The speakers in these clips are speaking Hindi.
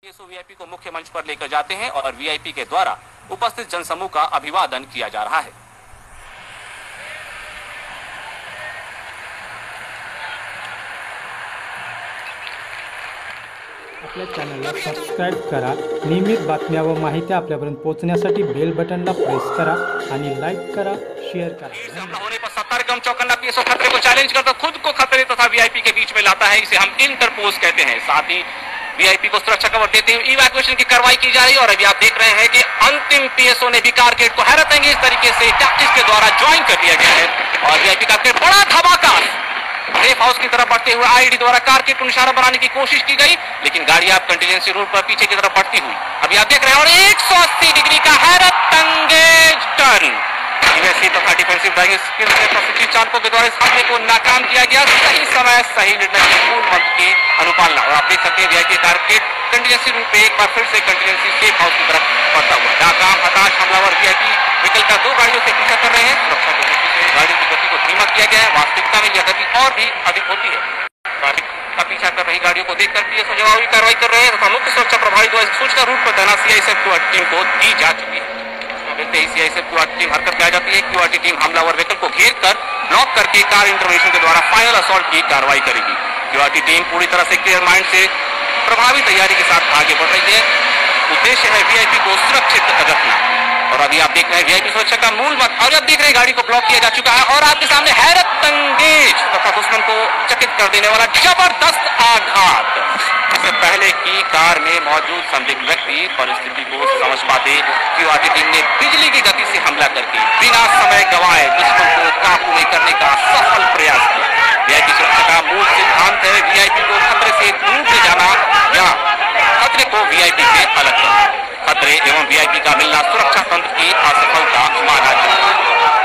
वीआईपी को मुख्य मंच पर लेकर जाते हैं और वीआईपी के द्वारा उपस्थित जनसमूह का अभिवादन किया जा रहा है। आपल्या चॅनलला सबस्क्राइब करा। नियमित बातम्या व माहिती आपल्यापर्यंत पोहोचण्यासाठी बेल बटनला प्रेस करा आणि लाईक करा, शेअर करा। हमला होने पर 70 गम चौकन्ना पीएसओ खतरे को चैलेंज करता खुद को खतरे तथा वीआईपी के बीच में लाता है। इसे हम इंटरपोज कहते हैं। साथ ही वीआईपी को सुरक्षा कवर देते हुए इवैक्यूएशन की कार्रवाई की जा रही है और अभी आप देख रहे हैं कि अंतिम पीएसओ ने भी कारकेड को हैरत अंगेज तरीके से टैक्टिक्स के द्वारा ज्वाइन कर दिया गया है और वीआईपी का बड़ा धमाका सेफ हाउस की तरफ बढ़ते हुए आईडी द्वारा कारकेड को निशाना बनाने की कोशिश की गई, लेकिन गाड़ी आप कंटिजेंसी रूट पर पीछे की तरफ बढ़ती हुई अभी आप देख रहे हैं और 180 डिग्री का हैरत अंगेज टर्न तथा डिफेंसिव ड्राइविंग स्किल से प्रशिक्षित चालकों के द्वारा इस हमले को नाकाम किया गया। सही समय सही निर्णय की मूल मंत्र की अनुपालना और आप देख सकते हैं वीआईपी कारकेड कंटिजेंसी रूट पे एक बार फिर से कंटिजेंसी सेफ हाउस की तरफ बढ़ता हुआ नाकाम हताश हमलावर वीआईपी व्हीकल का 2 गाड़ियों से पीछा कर रहे हैं। सुरक्षा की दृष्टि से गाड़ियों की गति को धीमा किया गया है। वास्तविकता में यह गति और भी अधिक होती है। का पीछा कर रही गाड़ियों को देखकर पीएसओ जवाबी कार्रवाई कर रहे हैं तथा मुख्य सुरक्षा प्रभारी द्वारा सूचना रूट पर तैनात सीआईएसएफ क्यूआरटी टीम को दी जा चुकी है। सीआईएसएफ क्यूआरटी टीम हरकत में आ जाती है। क्यूआरटी टीम हमलावर व्हीकल को घेर कर ब्लॉक करके कार इंटरवेंशन के द्वारा फाइनल असॉल्ट की कार्रवाई करेगी। क्यूआरटी टीम पूरी तरह से क्लियर माइंड से प्रभावी तैयारी के साथ आगे बढ़ रही है। उद्देश्य है वीआईपी को सुरक्षित रखना और अभी आप देख रहे हैं वीआईपी सुरक्षा का मूल मत और अब देख रहे हैं गाड़ी को ब्लॉक किया जा चुका है और आपके सामने हैरत अंगेज तथा दुश्मन को चकित कर देने वाला जबरदस्त आघात। इससे पहले की कार में मौजूद संदिग्ध व्यक्ति परिस्थिति को समझ पाते क्यूआरटी टीम ने बिजली की गति से हमला करके बिना समय गंवाए दुश्मन को काबू में करने का सफल प्रयास किया। वीआईपी सुरक्षा का मूल सिद्धांत है वीआईपी को खतरे से दूर ले जाना या खतरे को वीआईपी से अलग करना। खतरे एवं वीआईपी का मिलना सुरक्षा तंत्र की असफलता माना जाता है।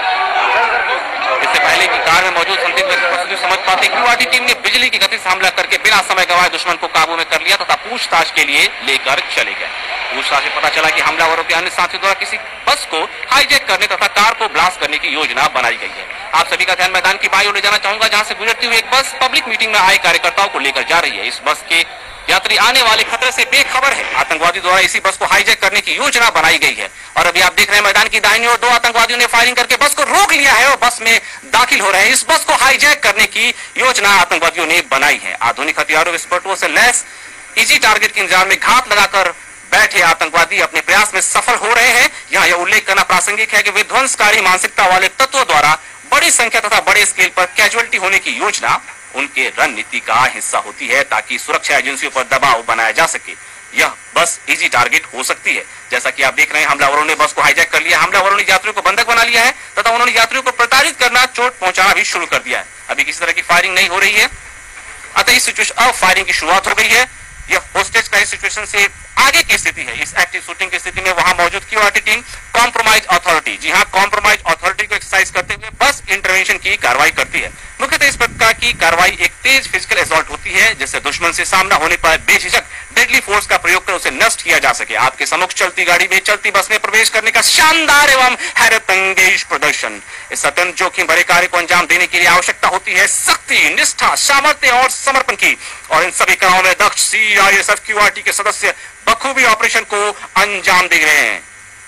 इससे पहले की कार में मौजूद संदिग्ध व्यक्ति को समझ पाते क्यूआरटी टीम ने बिजली की गति से हमला करके बिना समय गंवाए दुश्मन को काबू में कर लिया तथा पूछताछ के लिए लेकर चले गए। पूछताछ में पता चला कि हमलावरों के अन्य साथियों द्वारा किसी बस को हाईजैक करने तथा कार को ब्लास्ट करने की योजना बनाई गई है। आप सभी का ध्यान मैदान की बाई ओर ले जाना चाहूंगा जहां से गुजरती हुई एक बस पब्लिक मीटिंग में आए कार्यकर्ताओं को लेकर जा रही है। इस बस के यात्री आने वाले खतरे से बेखबर है। आतंकवादी द्वारा इसी बस को हाईजैक करने की योजना बनाई गई है और अभी आप देख रहे हैं मैदान की दाहिनी ओर 2 आतंकवादियों ने फायरिंग करके बस को रोक लिया है और बस में दाखिल हो रहे हैं। इस बस को हाईजैक करने की योजना आतंकवादियों ने बनाई है। आधुनिक हथियारों विस्फोटकों से लैस इजी टारगेट के इंतजार में घात लगाकर बैठे आतंकवादी अपने प्रयास में सफल हो रहे हैं। यहाँ यह उल्लेख करना प्रासंगिक है कि विध्वंसकारी मानसिकता वाले तत्वों द्वारा बड़ी संख्या तथा बड़े स्केल पर कैजुअलिटी होने की योजना उनके रणनीति का हिस्सा होती है ताकि सुरक्षा एजेंसियों पर दबाव बनाया जा सके। यह बस इजी टारगेट हो सकती है। जैसा कि आप देख रहे हैं हमलावरों ने बस को हाईजैक कर लिया। हमलावरों ने यात्रियों को बंधक बना लिया है तथा उन्होंने यात्रियों को प्रताड़ित करना चोट पहुंचाना भी शुरू कर दिया है। अभी किसी तरह की फायरिंग नहीं हो रही है अतः इस सिचुएशन अब फायरिंग की शुरुआत हो गई है। यह होस्टेज का सिचुएशन से आगे की स्थिति है। इस एक्टिव शूटिंग की स्थिति में वहां मौजूद क्यूआरटी टीम कॉम्प्रोमाइज अथॉरिटी जी हां कॉम्प्रोमाइज अथॉरिटी को एक्सरसाइज करते हुए बस इंटरवेंशन की कार्रवाई करती है। मुख्यतः इस प्रकार की कार्रवाई एक तेज फिजिकल असॉल्ट होती है जिससे दुश्मन से सामना होने पर बेझिझक डेडली फोर्स का प्रयोग कर उसे नष्ट किया जा सके। आपके सम्मुख चलती गाड़ी में चलती बस में प्रवेश करने का शानदार एवं हैरत अंगेज प्रदर्शन। इस अत्यंत जोखिम भरे कार्य को अंजाम देने के लिए आवश्यकता होती है शक्ति, निष्ठा, सामर्थ्य और समर्पण की और इन सभी कामों में दक्ष सीआईएसएफ क्यूआरटी के सदस्य बखूबी ऑपरेशन को अंजाम दे रहे हैं।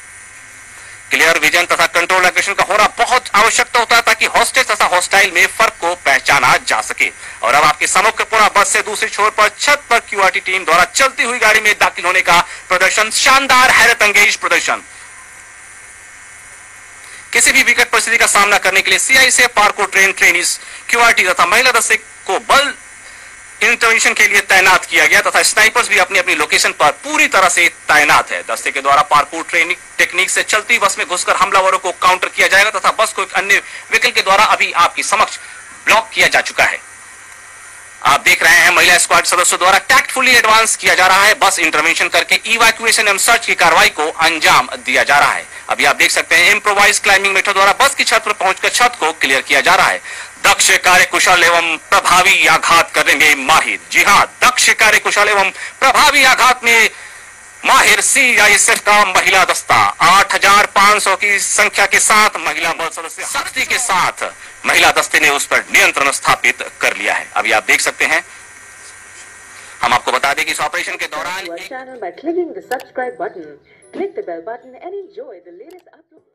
क्लियर विजन तथा कंट्रोल एग्रेशन का होना बहुत आवश्यकता होता है ताकि हॉस्टेज तथा हॉस्टाइल में फर्क को पहचाना जा सके। और अब आपके सम्मुख पूरा बस से दूसरी छोर पर छत पर क्यूआरटी टीम द्वारा चलती हुई गाड़ी में दाखिल होने का प्रदर्शन शानदार हैरत अंगेज प्रदर्शन। किसी भी विकट परिस्थिति का सामना करने के लिए सीआईएसएफ पार्को ट्रेन ट्रेनीज क्यूआरटी तथा महिला दस्ते को बल इंटरवेंशन के लिए तैनात किया गया तथा स्नाइपर्स भी अपनी अपनी लोकेशन पर पूरी तरह से तैनात है। दस्ते के द्वारा पार्कोर ट्रेनिंग टेक्निक से चलती बस में घुसकर हमलावरों को काउंटर किया जाएगा तथा बस को एक अन्य व्हीकल के द्वारा अभी आपके समक्ष ब्लॉक किया जा चुका है। आप देख रहे हैं महिला स्क्वाड सदस्यों द्वारा टैक्टफुली एडवांस किया जा रहा है। बस इंटरवेंशन करके इवैक्यूएशन एवं सर्च की कार्रवाई को अंजाम दिया जा रहा है। अभी आप देख सकते हैं इम्प्रोवाइज क्लाइंबिंग मेथड द्वारा बस की छत पर पहुंचकर छत को क्लियर किया जा रहा है। दक्ष कार्यकुशल एवं प्रभावी आघात करने में माहिर जी हां दक्ष कार्यकुशल एवं प्रभावी आघात में माहिर सीआईएसएफ का महिला दस्ता 8500 की संख्या के साथ महिला बल सदस्य शक्ति के साथ महिला दस्ते ने उस पर नियंत्रण स्थापित कर लिया है। अभी आप देख सकते हैं हम आपको बता दें कि इस ऑपरेशन के दौरान Our channel by clicking the subscribe button. Click the bell button and enjoy the latest upload.